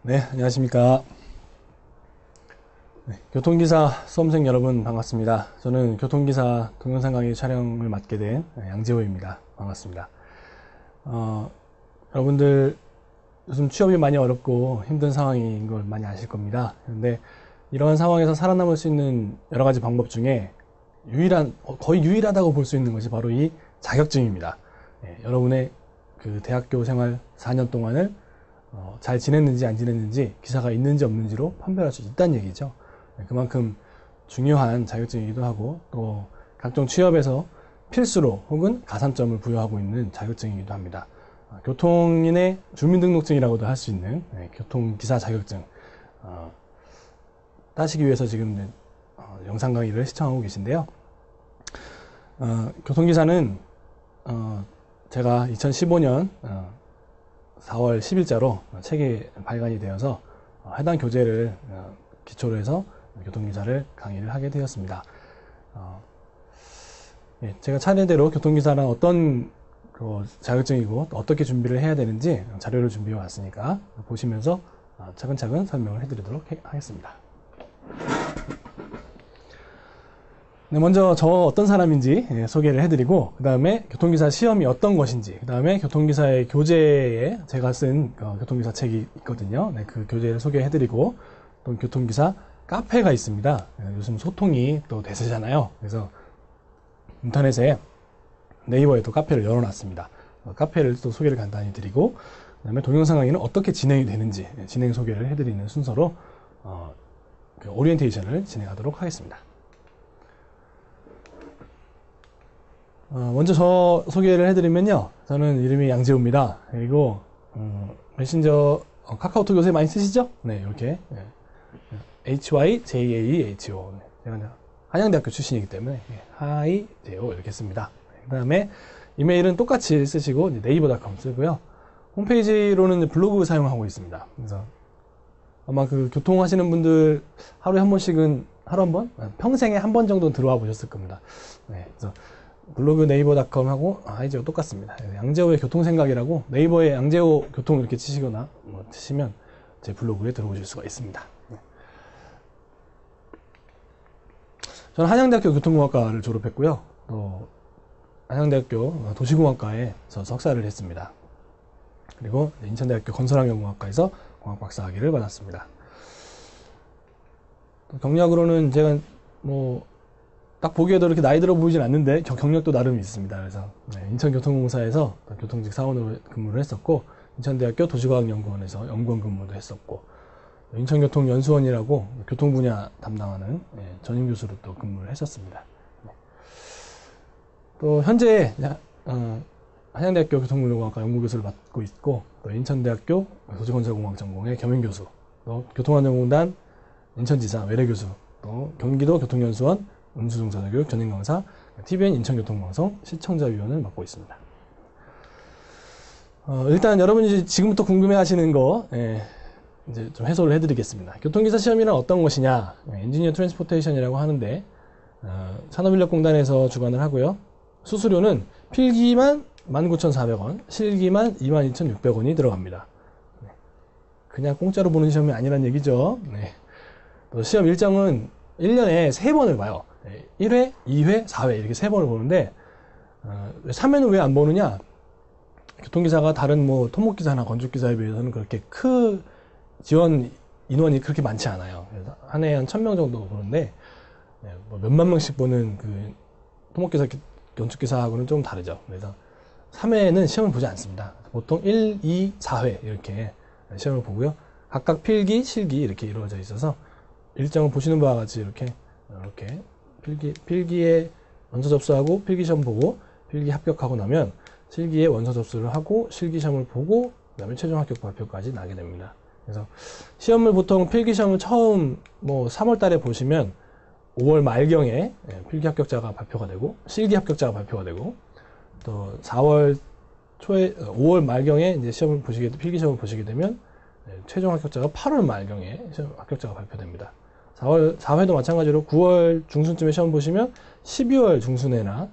네, 안녕하십니까. 네, 교통기사 수험생 여러분 반갑습니다. 저는 교통기사 동영상 강의 촬영을 맡게 된 양재호입니다. 반갑습니다. 여러분들 요즘 취업이 많이 어렵고 힘든 상황인 걸 많이 아실 겁니다. 그런데 이러한 상황에서 살아남을 수 있는 여러 가지 방법 중에 거의 유일하다고 볼 수 있는 것이 바로 이 자격증입니다. 여러분의 그 대학교 생활 4년 동안을 잘 지냈는지 안 지냈는지 기사가 있는지 없는지로 판별할 수 있다는 얘기죠. 그만큼 중요한 자격증이기도 하고 또 각종 취업에서 필수로 혹은 가산점을 부여하고 있는 자격증이기도 합니다. 교통인의 주민등록증이라고도 할 수 있는 교통기사 자격증 따시기 위해서 지금 영상 강의를 시청하고 계신데요. 교통기사는 제가 2015년 4월 10일자로 책이 발간이 되어서 해당 교재를 기초로 해서 교통기사를 강의를 하게 되었습니다. 제가 차례대로 교통기사란 어떤 자격증이고 어떻게 준비를 해야 되는지 자료를 준비해 왔으니까 보시면서 차근차근 설명을 해드리도록 하겠습니다. 네, 먼저 저 어떤 사람인지 소개를 해드리고 그 다음에 교통기사 시험이 어떤 것인지 그 다음에 교통기사의 교재에 제가 쓴 교통기사 책이 있거든요. 네, 그 교재를 소개해드리고 또 교통기사 카페가 있습니다. 요즘 소통이 또 대세잖아요. 그래서 인터넷에 네이버에도 카페를 열어놨습니다. 카페를 또 소개를 간단히 드리고 그 다음에 동영상 강의는 어떻게 진행이 되는지 진행 소개를 해드리는 순서로 오리엔테이션을 진행하도록 하겠습니다. 먼저 저 소개를 해드리면요. 저는 이름이 양재호입니다. 그리고 메신저 카카오톡 요새 많이 쓰시죠? 네, 이렇게 HYJAHO. 제가 한양대학교 출신이기 때문에 하이제호 이렇게 씁니다. 그 다음에 이메일은 똑같이 쓰시고 네이버닷컴 쓰고요. 홈페이지로는 블로그 사용하고 있습니다. 그래서 아마 그 교통하시는 분들 하루에 한 번씩은 하루 한 번? 평생에 한 번 정도는 들어와 보셨을 겁니다. 네, 그래서 블로그 네이버닷컴하고 하이제호 똑같습니다. 양재호의 교통생각이라고 네이버에 양재호 교통 이렇게 치시거나 치시면 제 블로그에 들어오실 수가 있습니다. 저는 한양대학교 교통공학과를 졸업했고요. 또 한양대학교 도시공학과에서 석사를 했습니다. 그리고 인천대학교 건설환경공학과에서 공학박사학위를 받았습니다. 경력으로는 제가 딱 보기에도 이렇게 나이 들어 보이진 않는데 경력도 나름 있습니다. 그래서 인천교통공사에서 교통직 사원으로 근무를 했었고 인천대학교 도시과학연구원에서 연구원 근무도 했었고 인천교통연수원이라고 교통 분야 담당하는 전임 교수로 또 근무를 했었습니다. 또 현재 한양대학교 교통물리공학과 연구교수를 맡고 있고 또 인천대학교 도시건설공학 전공의 겸임교수, 또 교통안전공단 인천지사 외래교수, 또 경기도 교통연수원 운수종사자교육 전임강사, TVN 인천교통방송 시청자위원을 맡고 있습니다. 일단 여러분이 지금부터 궁금해하시는 거 이제 좀 해소를 해드리겠습니다. 교통기사 시험이란 어떤 것이냐? 엔지니어 트랜스포테이션이라고 하는데 산업인력공단에서 주관을 하고요. 수수료는 필기만 19,400원, 실기만 22,600원이 들어갑니다. 그냥 공짜로 보는 시험이 아니란 얘기죠. 또 시험 일정은 1년에 3번을 봐요. 1회, 2회, 4회 이렇게 3번을 보는데 3회는 왜 안 보느냐? 교통기사가 다른 토목기사나 건축기사에 비해서는 그렇게 지원 인원이 그렇게 많지 않아요. 그래서 한 해에 한 1,000명 정도 보는데 몇만 명씩 보는 그 토목기사, 건축기사하고는 좀 다르죠. 그래서 3회는 시험을 보지 않습니다. 보통 1, 2, 4회 이렇게 시험을 보고요. 각각 필기, 실기 이렇게 이루어져 있어서 일정을 보시는 바와 같이 이렇게 필기에 원서 접수하고 필기 시험 보고 필기 합격하고 나면 실기에 원서 접수를 하고 실기 시험을 보고 그다음에 최종 합격 발표까지 나게 됩니다. 그래서 시험을 보통 필기 시험을 처음 3월 달에 보시면 5월 말경에 필기 합격자가 발표가 되고 실기 합격자가 발표가 되고 또 4월 초에 5월 말경에 이제 필기 시험을 보시게 되면 최종 합격자가 8월 말경에 합격자가 발표됩니다. 4회도 마찬가지로 9월 중순쯤에 시험 보시면 12월 중순에나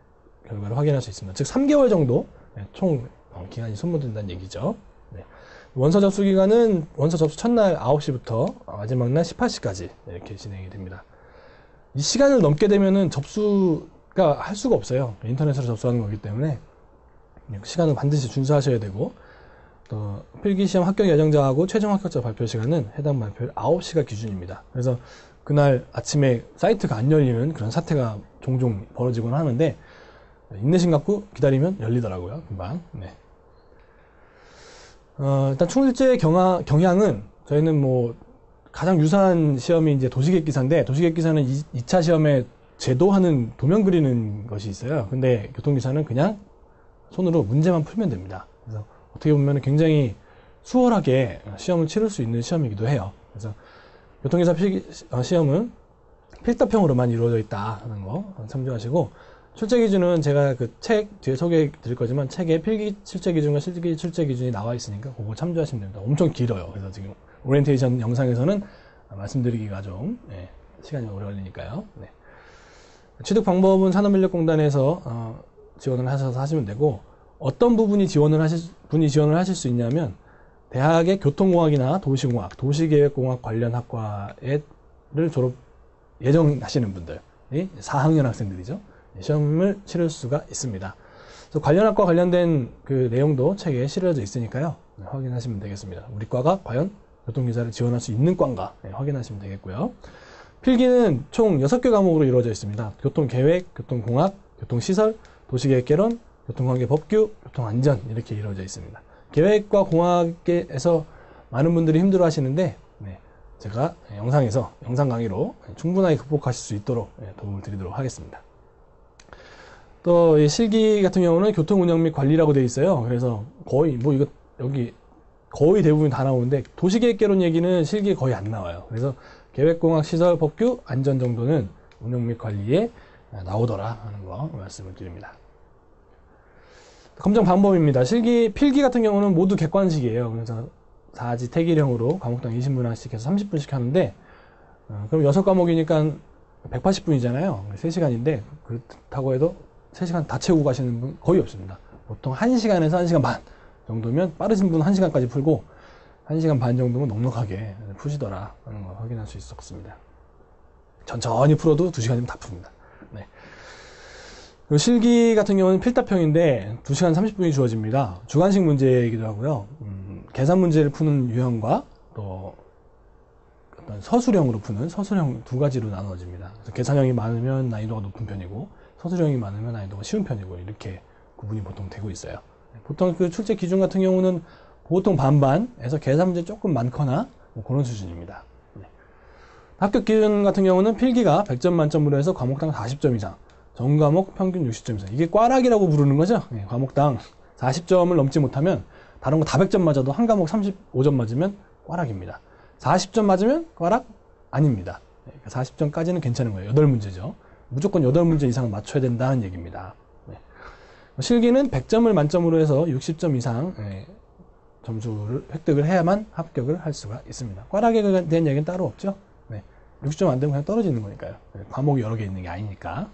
결과를 확인할 수 있습니다. 즉 3개월 정도 총 기간이 소모된다는 얘기죠. 원서 접수 기간은 원서 접수 첫날 9시부터 마지막 날 18시까지 이렇게 진행이 됩니다. 이 시간을 넘게 되면은 접수가 할 수가 없어요. 인터넷으로 접수하는 거기 때문에 시간은 반드시 준수하셔야 되고, 또 필기시험 합격 예정자하고 최종 합격자 발표 시간은 해당 발표 9시가 기준입니다. 그래서 그날 아침에 사이트가 안 열리는 그런 사태가 종종 벌어지곤 하는데, 인내심 갖고 기다리면 열리더라고요, 금방. 네. 일단 총일제 경향은 저희는 뭐 가장 유사한 시험이 이제 도시계획 기사인데, 도시계획 기사는 2차 시험에 제도하는 도면 그리는 것이 있어요. 근데 교통기사는 그냥 손으로 문제만 풀면 됩니다. 그래서 어떻게 보면 굉장히 수월하게 시험을 치를 수 있는 시험이기도 해요. 그래서 교통기사 시험은 필답형으로만 이루어져 있다는 거 참조하시고, 출제 기준은 제가 그 책 뒤에 소개해 드릴 거지만 책에 필기 출제 기준과 실기 출제 기준이 나와 있으니까 그거 참조하시면 됩니다. 엄청 길어요. 그래서 지금 오리엔테이션 영상에서는 말씀드리기가 좀 시간이 오래 걸리니까요. 네. 취득 방법은 산업인력공단에서 지원을 하셔서 하시면 되고, 어떤 부분이 지원을 하실 수 있냐면 대학의 교통공학이나 도시공학, 도시계획공학 관련 학과를 졸업 예정하시는 분들이 4학년 학생들이죠. 시험을 치를 수가 있습니다. 그래서 관련 학과 관련된 그 내용도 책에 실려져 있으니까요. 확인하시면 되겠습니다. 우리 과가 과연 교통기사를 지원할 수 있는 과인가 확인하시면 되겠고요. 필기는 총 6개 과목으로 이루어져 있습니다. 교통계획, 교통공학, 교통시설, 도시계획개론, 교통관계법규, 교통안전 이렇게 이루어져 있습니다. 계획과 공학에서 많은 분들이 힘들어 하시는데, 제가 영상 강의로 충분하게 극복하실 수 있도록 도움을 드리도록 하겠습니다. 또 이 실기 같은 경우는 교통운영 및 관리라고 되어 있어요. 그래서 거의 여기 거의 대부분 다 나오는데, 도시계획개론 얘기는 실기에 거의 안 나와요. 그래서 계획공학, 시설, 법규, 안전 정도는 운영 및 관리에 나오더라 하는 거 말씀을 드립니다. 검정 방법입니다. 필기 같은 경우는 모두 객관식이에요. 그래서 4지 태기령으로 과목당 20문항씩 해서 30분씩 하는데, 그럼 6과목이니까 180분이잖아요. 3시간인데, 그렇다고 해도 3시간 다 채우고 가시는 분 거의 없습니다. 보통 1시간에서 1시간 반 정도면, 빠르신 분은 1시간까지 풀고 1시간 반 정도면 넉넉하게 푸시더라 하는 걸 확인할 수 있었습니다. 천천히 풀어도 2시간이면 다 풉니다. 네. 그리고 실기 같은 경우는 필답형인데 2시간 30분이 주어집니다. 주관식 문제이기도 하고요. 계산 문제를 푸는 유형과 또 어떤 서술형으로 푸는 서술형 두 가지로 나눠집니다. 그래서 계산형이 많으면 난이도가 높은 편이고, 서술형이 많으면 난이도가 쉬운 편이고, 이렇게 구분이 보통 되고 있어요. 보통 그 출제 기준 같은 경우는 보통 반반에서 계산 문제 조금 많거나 그런 수준입니다. 합격 기준 같은 경우는 필기가 100점 만점으로 해서 과목당 40점 이상, 전 과목 평균 60점 이상. 이게 꽈락이라고 부르는 거죠. 과목당 40점을 넘지 못하면, 다른 거 다 100점 맞아도 한 과목 35점 맞으면 꽈락입니다. 40점 맞으면 꽈락 아닙니다. 40점까지는 괜찮은 거예요. 8문제죠. 무조건 8문제 이상을 맞춰야 된다는 얘기입니다. 실기는 100점을 만점으로 해서 60점 이상 점수를 획득을 해야만 합격을 할 수가 있습니다. 꽈락에 대한 얘기는 따로 없죠. 60점 안 되면 그냥 떨어지는 거니까요. 과목이 여러 개 있는 게 아니니까.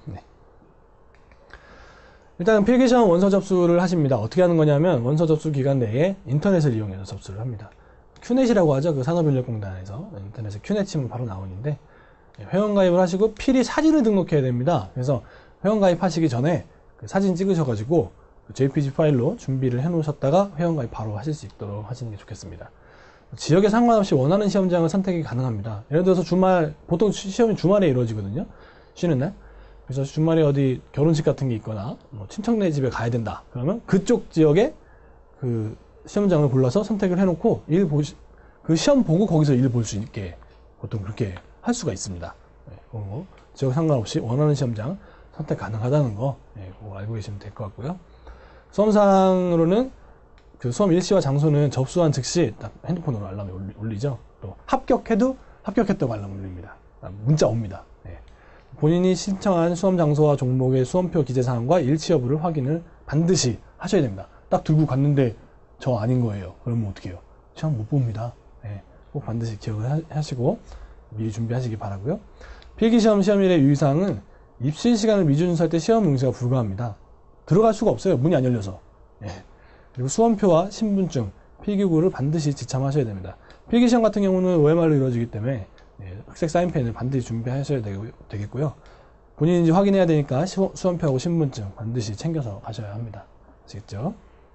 일단 필기시험 원서 접수를 하십니다. 어떻게 하는 거냐면, 원서 접수 기간 내에 인터넷을 이용해서 접수를 합니다. 큐넷이라고 하죠. 그 산업인력공단에서 인터넷에 큐넷 치면 바로 나오는데, 회원가입을 하시고 필히 사진을 등록해야 됩니다. 그래서 회원가입하시기 전에 그 사진 찍으셔가지고 JPG 파일로 준비를 해놓으셨다가 회원가입 바로 하실 수 있도록 하시는 게 좋겠습니다. 지역에 상관없이 원하는 시험장을 선택이 가능합니다. 예를 들어서 보통 시험이 주말에 이루어지거든요. 쉬는 날. 그래서 주말에 어디 결혼식 같은 게 있거나 친척네 집에 가야 된다. 그러면 그쪽 지역에 그 시험장을 골라서 선택을 해놓고 그 시험 보고 거기서 일 볼 수 있게 보통 그렇게 할 수가 있습니다. 지역 상관없이 원하는 시험장 선택 가능하다는 거 그거 알고 계시면 될 것 같고요. 수험상으로는 그 수험 일시와 장소는 접수한 즉시 핸드폰으로 알람이 울리죠. 또 합격해도 합격했다고 알람 울립니다. 문자 옵니다. 본인이 신청한 수험 장소와 종목의 수험표 기재 사항과 일치 여부를 확인을 반드시 하셔야 됩니다. 딱 들고 갔는데 저 아닌 거예요. 그러면 어떻게 해요? 시험 못 봅니다. 꼭 반드시 기억을 하시고 미리 준비하시기 바라고요. 필기시험 시험일의 유의사항은 입실 시간을 미준수할 때 시험 응시가 불가합니다. 들어갈 수가 없어요. 문이 안 열려서. 그리고 수험표와 신분증, 필기구를 반드시 지참하셔야 됩니다. 필기시험 같은 경우는 OMR로 이루어지기 때문에 흑색 사인펜을 반드시 준비하셔야 되겠고요. 본인인지 확인해야 되니까 수험표하고 신분증 반드시 챙겨서 가셔야 합니다. 아시겠죠?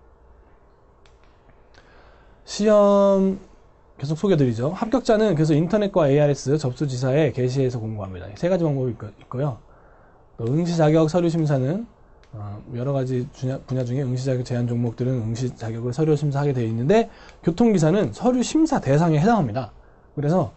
시험 계속 소개드리죠. 합격자는 그래서 인터넷과 ARS 접수지사에 게시해서 공부합니다. 세 가지 방법이 있고요. 또 응시 자격 서류 심사는 여러 가지 분야 중에 응시 자격 제한 종목들은 응시 자격을 서류 심사하게 되어 있는데 교통기사는 서류 심사 대상에 해당합니다. 그래서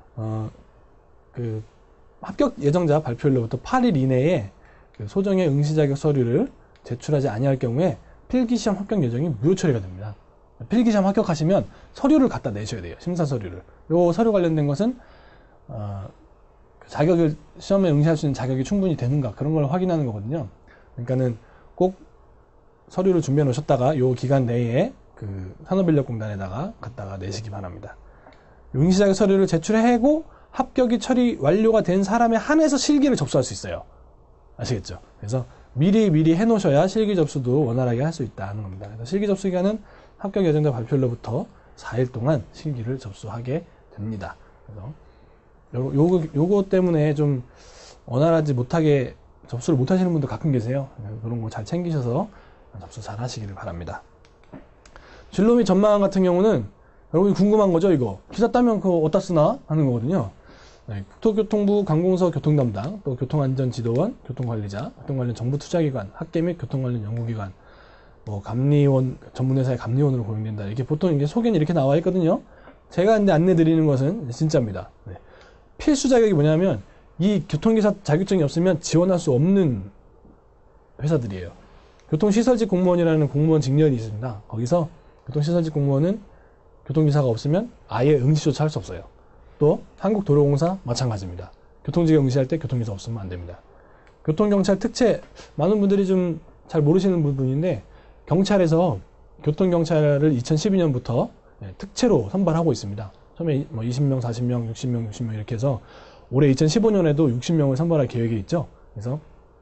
그 합격 예정자 발표일로부터 8일 이내에 그 소정의 응시 자격 서류를 제출하지 아니할 경우에 필기시험 합격 예정이 무효 처리가 됩니다. 필기시험 합격하시면 서류를 갖다 내셔야 돼요. 심사 서류를. 요 서류 관련된 것은 자격을 시험에 응시할 수 있는 자격이 충분히 되는가 그런 걸 확인하는 거거든요. 그러니까는 꼭 서류를 준비해 놓으셨다가 요 기간 내에 그 산업인력공단에다가 갖다가 내시기 바랍니다. 응시 자격 서류를 제출하고 합격이 처리 완료가 된 사람에 한해서 실기를 접수할 수 있어요. 아시겠죠? 그래서 미리 해 놓으셔야 실기 접수도 원활하게 할 수 있다는 겁니다. 그래서 실기 접수 기간은 합격 예정자 발표일로부터 4일 동안 실기를 접수하게 됩니다. 그래서 요거 때문에 좀 원활하지 못하게 접수를 못 하시는 분들 가끔 계세요. 그런 거 잘 챙기셔서 접수 잘 하시기를 바랍니다. 진로 및 전망 같은 경우는 여러분이 궁금한 거죠, 이거. 기사 따면 그거 어디다 쓰나? 하는 거거든요. 네, 국토교통부 관공서 교통담당, 또 교통안전지도원, 교통관리자, 교통관련 정부투자기관, 학계 및 교통관련 연구기관, 뭐 감리원, 전문회사의 감리원으로 고용된다. 이렇게 보통 이게 소개는 이렇게 나와 있거든요. 제가 근데 안내 드리는 것은 진짜입니다. 네. 필수 자격이 뭐냐면 이 교통기사 자격증이 없으면 지원할 수 없는 회사들이에요. 교통시설직 공무원이라는 공무원 직렬이 있습니다. 거기서 교통시설직 공무원은 교통기사가 없으면 아예 응시조차 할 수 없어요. 또 한국도로공사 마찬가지입니다. 교통지경 응시할 때 교통기사 없으면 안 됩니다. 교통경찰 특채, 많은 분들이 좀 잘 모르시는 부분인데 경찰에서 교통경찰을 2012년부터 특채로 선발하고 있습니다. 처음에 뭐 20명, 40명, 60명 이렇게 해서 올해 2015년에도 60명을 선발할 계획이 있죠. 그래서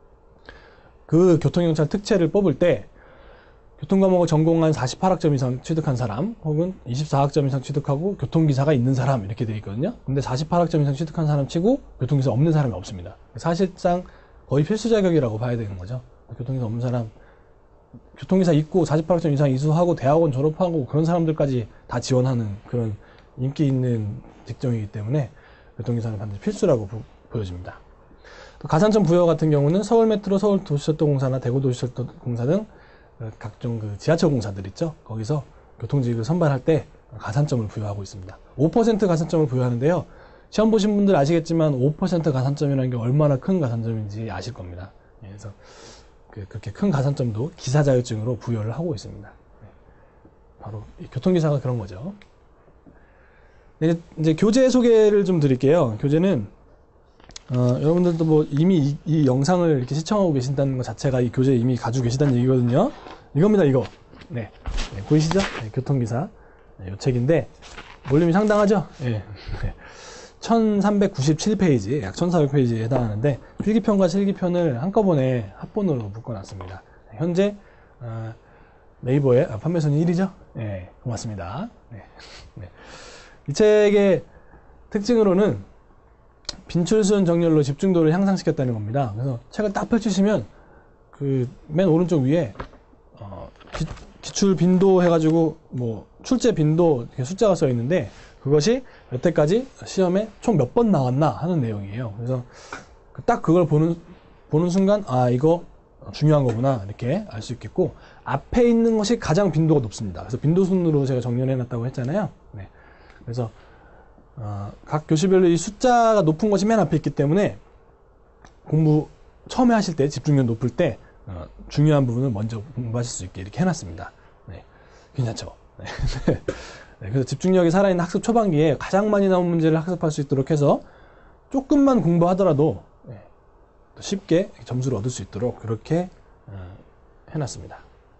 그 교통경찰 특채를 뽑을 때 교통과목을 전공한 48학점 이상 취득한 사람 혹은 24학점 이상 취득하고 교통기사가 있는 사람 이렇게 되어 있거든요. 근데 48학점 이상 취득한 사람 치고 교통기사 없는 사람이 없습니다. 사실상 거의 필수 자격이라고 봐야 되는 거죠. 교통기사 없는 사람, 교통기사 있고 48학점 이상 이수하고 대학원 졸업하고 그런 사람들까지 다 지원하는 그런 인기 있는 직종이기 때문에 교통기사는 반드시 필수라고 보여집니다. 또 가산점 부여 같은 경우는 서울메트로, 서울도시철도공사나 대구도시철도공사 등 각종 그 지하철 공사들 있죠. 거기서 교통직을 선발할 때 가산점을 부여하고 있습니다. 5% 가산점을 부여하는데요. 시험 보신 분들 아시겠지만 5% 가산점이라는 게 얼마나 큰 가산점인지 아실 겁니다. 그래서 그렇게 큰 가산점도 기사 자격증으로 부여를 하고 있습니다. 바로 교통기사가 그런 거죠. 이제 교재 소개를 좀 드릴게요. 교재는 여러분들도 뭐 이미 이 영상을 이렇게 시청하고 계신다는 것 자체가 이 교재 이미 가지고 계시다는 얘기거든요. 이겁니다, 이거. 네. 보이시죠? 네, 교통기사. 네, 이 책인데, 볼륨이 상당하죠? 네. 1397페이지, 약 1400페이지에 해당하는데, 필기편과 실기편을 한꺼번에 합본으로 묶어놨습니다. 현재, 네이버에 판매순위 1위죠? 네, 고맙습니다. 네. 네. 이 책의 특징으로는 빈출순 정렬로 집중도를 향상시켰다는 겁니다. 그래서 책을 딱 펼치시면 그 맨 오른쪽 위에 기출 빈도 해가지고 뭐 출제 빈도 이렇게 숫자가 써 있는데 그것이 여태까지 시험에 총 몇 번 나왔나 하는 내용이에요. 그래서 딱 그걸 보는 순간 아 이거 중요한 거구나 이렇게 알 수 있겠고 앞에 있는 것이 가장 빈도가 높습니다. 그래서 빈도 순으로 제가 정렬해 놨다고 했잖아요. 네. 그래서 각 교시별로 이 숫자가 높은 것이 맨 앞에 있기 때문에 공부 처음에 하실 때 집중력 높을 때 중요한 부분을 먼저 공부하실 수 있게 이렇게 해놨습니다. 네. 괜찮죠? 네. 네. 그래서 집중력이 살아있는 학습 초반기에 가장 많이 나온 문제를 학습할 수 있도록 해서 조금만 공부하더라도 쉽게 점수를 얻을 수 있도록 그렇게 해놨습니다.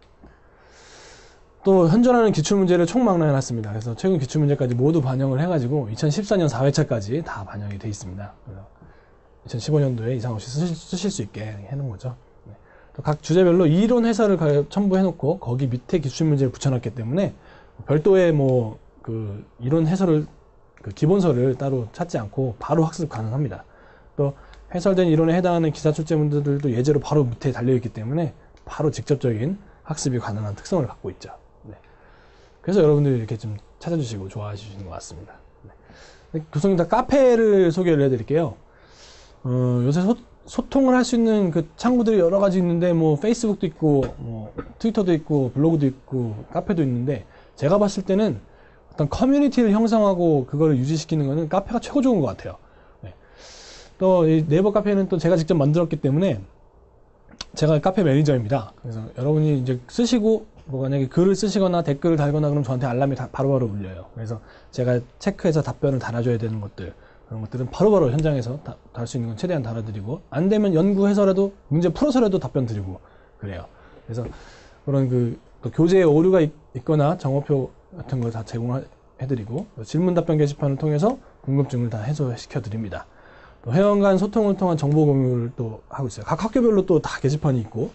또 현존하는 기출문제를 총망라해놨습니다. 그래서 최근 기출문제까지 모두 반영을 해가지고 2014년 4회차까지 다 반영이 되어 있습니다. 그래서 2015년도에 이상 없이 쓰실 수 있게 해놓은 거죠. 네. 또 각 주제별로 이론 해설을 첨부해놓고 거기 밑에 기출문제를 붙여놨기 때문에 별도의 그 이론 해설을 그 기본서를 따로 찾지 않고 바로 학습 가능합니다. 또 해설된 이론에 해당하는 기사 출제문들도 예제로 바로 밑에 달려있기 때문에 바로 직접적인 학습이 가능한 특성을 갖고 있죠. 네. 그래서 여러분들이 이렇게 좀 찾아주시고 좋아하시는 것 같습니다. 네. 교수님 카페를 소개를 해드릴게요. 요새 소통을 할 수 있는 그 창구들이 여러 가지 있는데 페이스북도 있고 트위터도 있고 블로그도 있고 카페도 있는데 제가 봤을 때는 어떤 커뮤니티를 형성하고 그거를 유지시키는 거는 카페가 최고 좋은 것 같아요. 네. 또 이 네이버 카페는 또 제가 직접 만들었기 때문에 제가 카페 매니저입니다. 그래서 여러분이 이제 쓰시고 만약에 글을 쓰시거나 댓글을 달거나 그러면 저한테 알람이 바로바로 울려요. 그래서 제가 체크해서 답변을 달아줘야 되는 것들, 그런 것들은 바로바로 현장에서 달 수 있는 건 최대한 달아드리고, 안 되면 연구해서라도 문제 풀어서라도 답변 드리고 그래요. 그래서 그런 또 교재에 오류가 있거나 정어표 같은 걸 다 제공해드리고, 질문 답변 게시판을 통해서 궁금증을 다 해소시켜 드립니다. 또 회원 간 소통을 통한 정보 공유를 또 하고 있어요. 각 학교별로 또 다 게시판이 있고,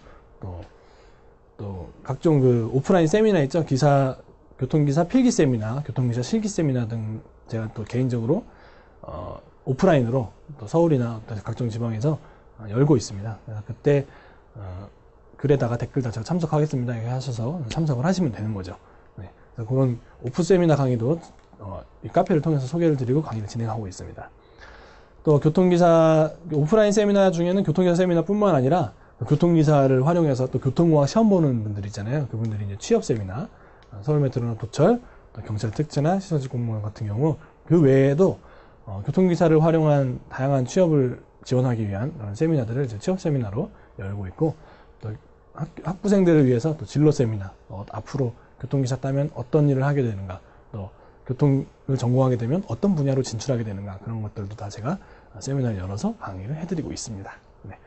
또 각종 그 오프라인 세미나 있죠. 교통기사 필기 세미나, 교통기사 실기 세미나 등 제가 또 개인적으로 오프라인으로 또 서울이나 각종 지방에서 열고 있습니다. 그때 글에다가 댓글 다 제가 참석하겠습니다 이렇게 하셔서 참석을 하시면 되는 거죠. 네. 그래서 그런 오프 세미나 강의도 이 카페를 통해서 소개를 드리고 강의를 진행하고 있습니다. 또 교통기사 오프라인 세미나 중에는 교통기사 세미나뿐만 아니라 교통기사를 활용해서 또 교통공학 시험 보는 분들 있잖아요. 그분들이 이제 취업 세미나, 서울메트로나 도철, 또 경찰 특채나 시설직 공무원 같은 경우 그 외에도 교통기사를 활용한 다양한 취업을 지원하기 위한 그런 세미나들을 이제 취업 세미나로 열고 있고, 또 학부생들을 위해서 또 진로 세미나, 앞으로 교통기사 따면 어떤 일을 하게 되는가, 또 교통을 전공하게 되면 어떤 분야로 진출하게 되는가, 그런 것들도 다 제가 세미나를 열어서 강의를 해드리고 있습니다. 네.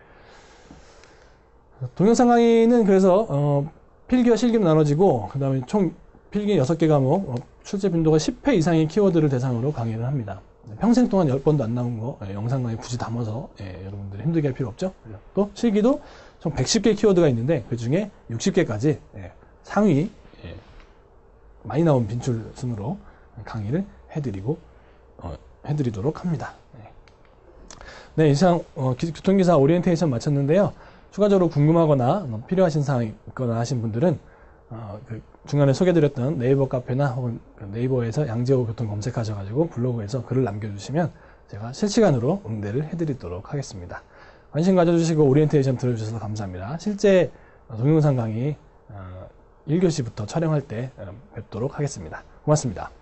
동영상 강의는 그래서 필기와 실기로 나눠지고, 그 다음에 총 필기 6개 과목, 출제 빈도가 10회 이상의 키워드를 대상으로 강의를 합니다. 평생 동안 10번도 안 나온 거 영상 강의 굳이 담아서 여러분들이 힘들게 할 필요 없죠. 또 실기도 총 110개 키워드가 있는데 그 중에 60개까지 상위 많이 나온 빈출 순으로 강의를 해드리도록 합니다. 네, 이상 교통기사 오리엔테이션 마쳤는데요. 추가적으로 궁금하거나 필요하신 사항이 있거나 하신 분들은 중간에 소개드렸던 네이버 카페나 혹은 네이버에서 양재호 교통 검색하셔가지고 블로그에서 글을 남겨주시면 제가 실시간으로 응대를 해드리도록 하겠습니다. 관심 가져주시고 오리엔테이션 들어주셔서 감사합니다. 실제 동영상 강의 1교시부터 촬영할 때 뵙도록 하겠습니다. 고맙습니다.